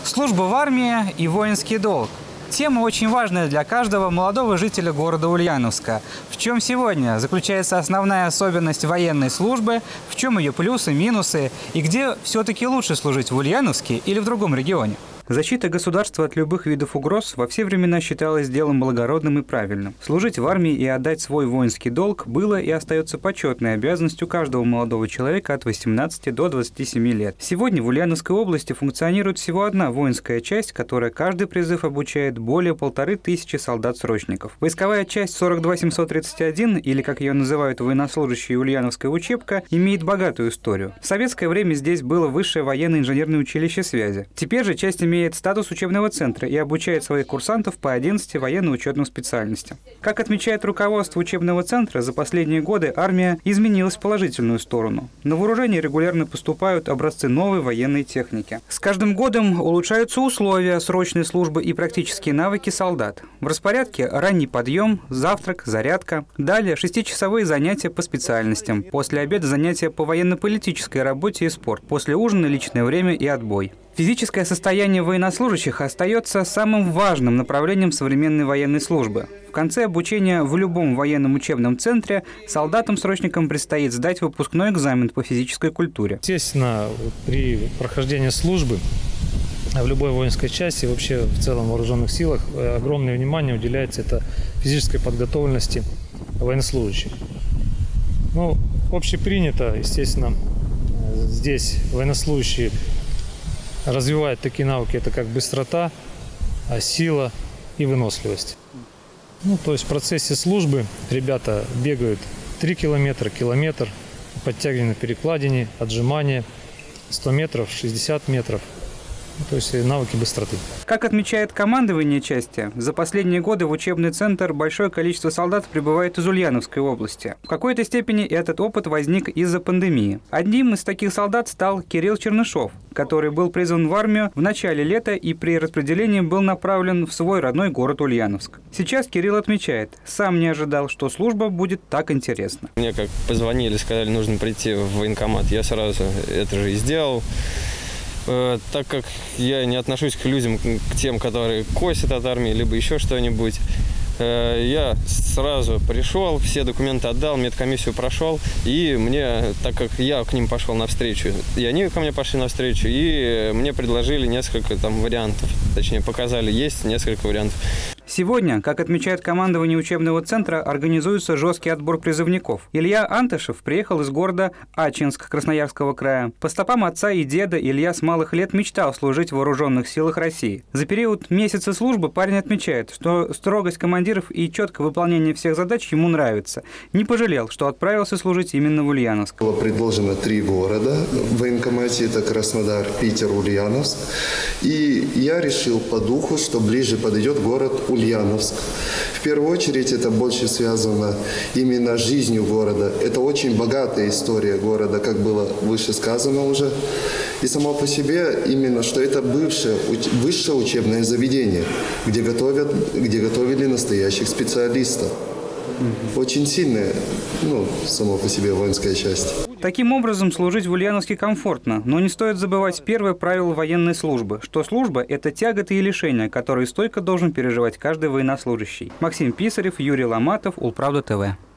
Служба в армии и воинский долг. Тема очень важная для каждого молодого жителя города Ульяновска. В чем сегодня заключается основная особенность военной службы, в чем ее плюсы, минусы и где все-таки лучше служить, в Ульяновске или в другом регионе? Защита государства от любых видов угроз во все времена считалась делом благородным и правильным. Служить в армии и отдать свой воинский долг было и остается почетной обязанностью каждого молодого человека от 18 до 27 лет. Сегодня в Ульяновской области функционирует всего одна воинская часть, которая каждый призыв обучает более 1500 солдат-срочников. Войсковая часть 42731, или как ее называют военнослужащие Ульяновская учебка, имеет богатую историю. В советское время здесь было высшее военно-инженерное училище связи. Теперь же часть имеет статус учебного центра и обучает своих курсантов по 11 военно-учетным специальностям. Как отмечает руководство учебного центра, за последние годы армия изменилась в положительную сторону. На вооружение регулярно поступают образцы новой военной техники. С каждым годом улучшаются условия срочной службы и практические навыки солдат. В распорядке ранний подъем, завтрак, зарядка. Далее 6-часовые занятия по специальностям. После обеда занятия по военно-политической работе и спорт. После ужина личное время и отбой. Физическое состояние военнослужащих остается самым важным направлением современной военной службы. В конце обучения в любом военном учебном центре солдатам-срочникам предстоит сдать выпускной экзамен по физической культуре. Естественно, при прохождении службы в любой воинской части, вообще в целом в вооруженных силах, огромное внимание уделяется это физической подготовленности военнослужащих. Ну, общепринято, естественно, здесь военнослужащие развивают такие навыки, это как быстрота, сила и выносливость. Ну, то есть в процессе службы ребята бегают 3 километра, километр, подтягивание на перекладине, отжимания, 100 метров, 60 метров. То есть навыки быстроты. Как отмечает командование части, за последние годы в учебный центр большое количество солдат прибывает из Ульяновской области. В какой-то степени этот опыт возник из-за пандемии. Одним из таких солдат стал Кирилл Чернышов, который был призван в армию в начале лета и при распределении был направлен в свой родной город Ульяновск. Сейчас Кирилл отмечает, сам не ожидал, что служба будет так интересна. Мне как позвонили, сказали, нужно прийти в военкомат, я сразу это же и сделал. Так как я не отношусь к людям, к тем, которые косят от армии, либо еще что-нибудь, я сразу пришел, все документы отдал, медкомиссию прошел, и мне, так как я к ним пошел навстречу, и они ко мне пошли навстречу, и мне предложили несколько вариантов, точнее показали, есть несколько вариантов. Сегодня, как отмечает командование учебного центра, организуется жесткий отбор призывников. Илья Антышев приехал из города Ачинск Красноярского края. По стопам отца и деда Илья с малых лет мечтал служить в вооруженных силах России. За период месяца службы парень отмечает, что строгость командиров и четкое выполнение всех задач ему нравится. Не пожалел, что отправился служить именно в Ульяновск. Было предложено 3 города в военкомате, это Краснодар, Питер, Ульяновск. И я решил по духу, что ближе подойдет город Ульяновск. В первую очередь это больше связано именно с жизнью города. Это очень богатая история города, как было выше сказано уже. И само по себе именно, что это бывшее высшее учебное заведение, где готовили настоящих специалистов. Очень сильная, само по себе воинская часть. Таким образом, служить в Ульяновске комфортно, но не стоит забывать первое правило военной службы, что служба – это тяготы и лишения, которые стойко должен переживать каждый военнослужащий. Максим Писарев, Юрий Ломатов, Улправда ТВ.